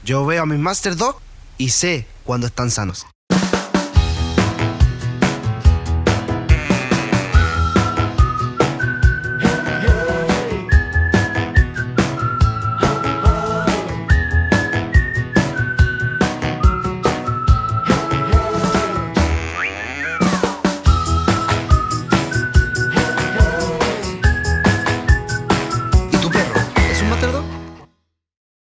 Yo veo a mis Master Dog y sé cuando están sanos.